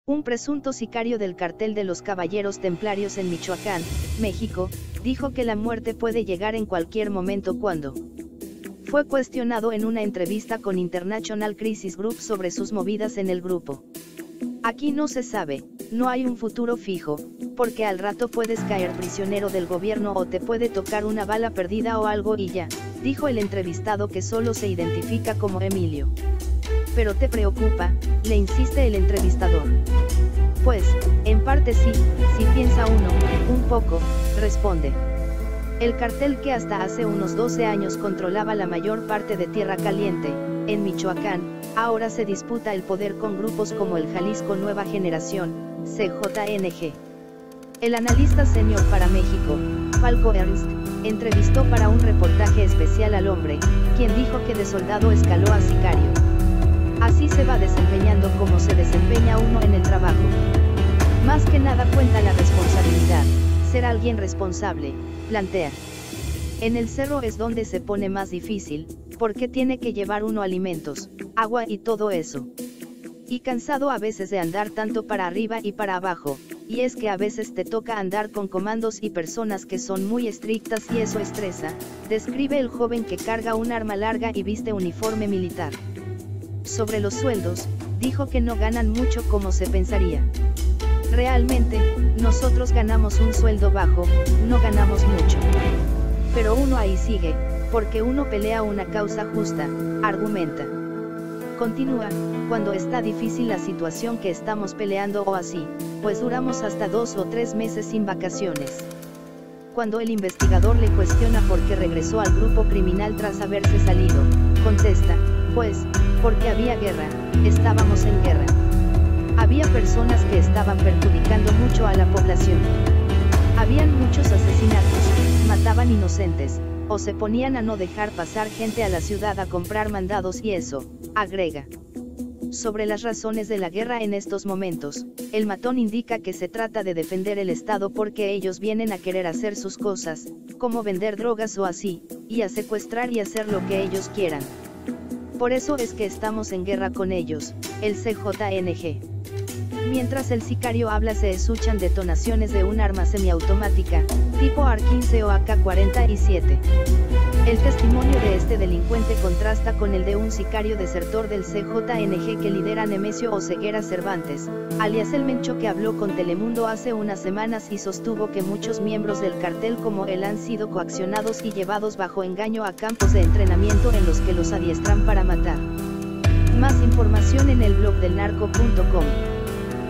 Un presunto sicario del cartel de los Caballeros Templarios en Michoacán, México, dijo que la muerte puede llegar en cualquier momento cuando fue cuestionado en una entrevista con International Crisis Group sobre sus movidas en el grupo. Aquí no se sabe, no hay un futuro fijo, porque al rato puedes caer prisionero del gobierno o te puede tocar una bala perdida o algo y ya, dijo el entrevistado que solo se identifica como Emilio. ¿Pero te preocupa?, le insiste el entrevistador. Pues, en parte sí, si piensa uno, un poco, responde. El cartel que hasta hace unos 12 años controlaba la mayor parte de Tierra Caliente, en Michoacán, ahora se disputa el poder con grupos como el Jalisco Nueva Generación, CJNG. El analista senior para México, Falco Ernst, entrevistó para un reportaje especial al hombre, quien dijo que de soldado escaló a sicario. Así se va desempeñando como se desempeña uno en el trabajo. Más que nada cuenta la responsabilidad, ser alguien responsable, plantea. En el cerro es donde se pone más difícil, porque tiene que llevar uno alimentos, agua y todo eso. Y cansado a veces de andar tanto para arriba y para abajo, y es que a veces te toca andar con comandos y personas que son muy estrictas y eso estresa, describe el joven que carga un arma larga y viste uniforme militar. Sobre los sueldos, dijo que no ganan mucho como se pensaría. Realmente, nosotros ganamos un sueldo bajo, no ganamos mucho. Pero uno ahí sigue, porque uno pelea una causa justa, argumenta. Continúa, cuando está difícil la situación que estamos peleando o así, pues duramos hasta 2 o 3 meses sin vacaciones. Cuando el investigador le cuestiona por qué regresó al grupo criminal tras haberse salido, contesta, pues, porque había guerra, estábamos en guerra. Había personas que estaban perjudicando mucho a la población. Habían muchos asesinatos, mataban inocentes, o se ponían a no dejar pasar gente a la ciudad a comprar mandados y eso, agrega. Sobre las razones de la guerra en estos momentos, el matón indica que se trata de defender el Estado porque ellos vienen a querer hacer sus cosas, como vender drogas o así, y a secuestrar y hacer lo que ellos quieran. Por eso es que estamos en guerra con ellos, el CJNG. Mientras el sicario habla se escuchan detonaciones de un arma semiautomática, tipo AR-15 o AK-47. El testimonio de este delincuente contrasta con el de un sicario desertor del CJNG que lidera Nemesio Oseguera Cervantes, alias El Mencho, que habló con Telemundo hace unas semanas y sostuvo que muchos miembros del cartel como él han sido coaccionados y llevados bajo engaño a campos de entrenamiento en los que los adiestran para matar. Más información en el blog del narco.com.